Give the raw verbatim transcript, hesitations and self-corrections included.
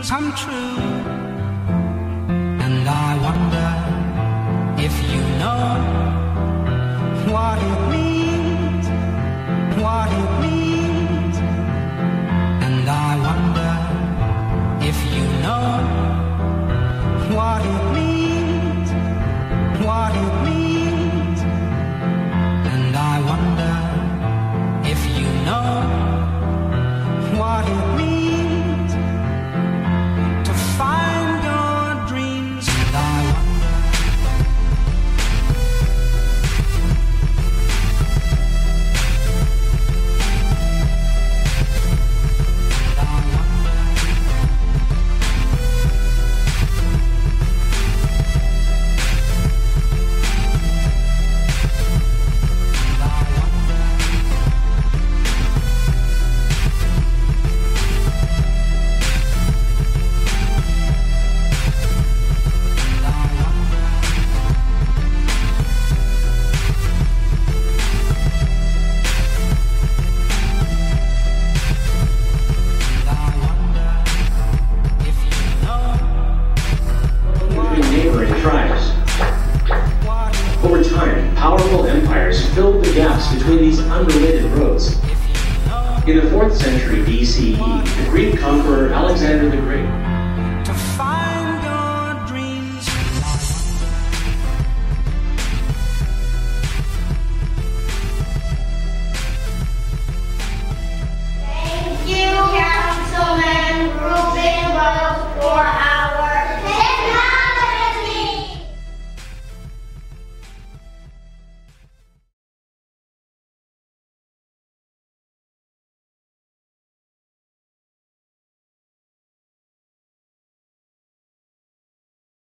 dreams come true. And I wonder if you know what it means, what it means. And I wonder if you know what it means, what it means. And I wonder if you know what it means to find your dreams. And I wonder. And I wonder. Over time, powerful empires filled the gaps between these unrelated roads. In the fourth century B C E, the Greek conqueror Alexander the Great